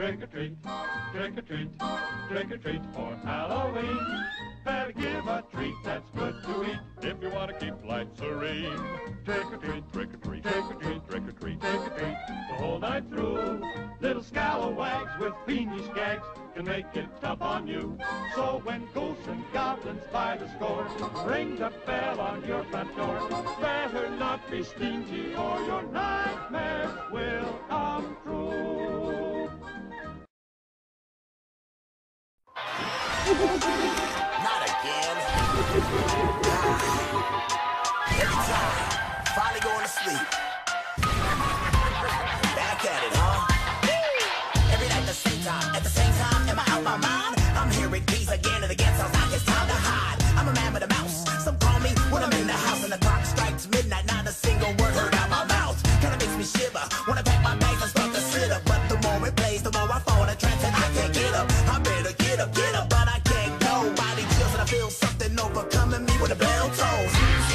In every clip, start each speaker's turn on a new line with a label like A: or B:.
A: Trick or treat, trick or treat, trick or treat for Halloween. Better give a treat that's good to eat if you want to keep life serene. Trick or treat, trick or treat, trick or treat, trick or treat, trick or treat the whole night through. Little scalawags with fiendish gags can make it tough on you. So when ghosts and goblins by the score ring the bell on your front door, better not be stingy or your nightmares will come true.
B: Not again. Every time, finally going to sleep. Back at it, huh? Every night the same time. At the same time, am I out my mind? I'm hearing keys again and again. Sounds like it's time to hide. I'm a man with a mouse. Some call me when I'm in the house and the clock strikes midnight. Not a single word heard out my mouth. Kinda makes me shiver. Wanna pack my bags and start to sit up, but the more it plays, the more I fall in a trance and I can't get up. I better get up, but I can't go. Body chills and I feel something overcoming me with a bell toll.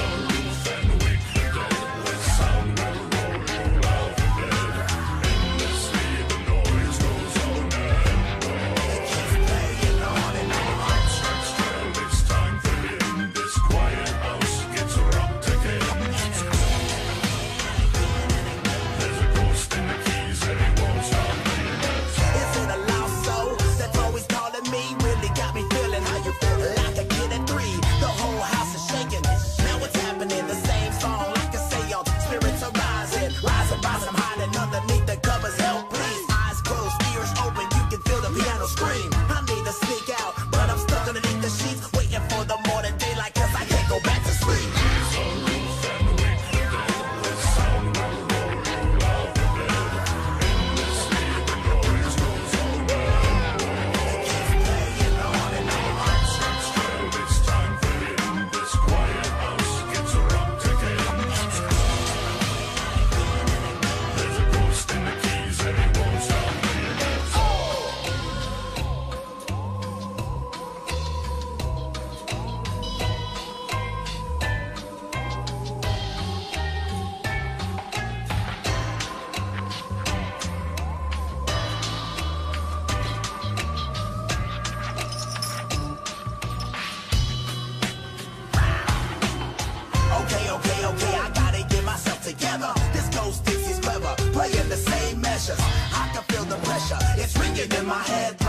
B: Okay, I gotta get myself together. This ghost thinks he's clever, playing the same measures. I can feel the pressure, it's ringing in my head.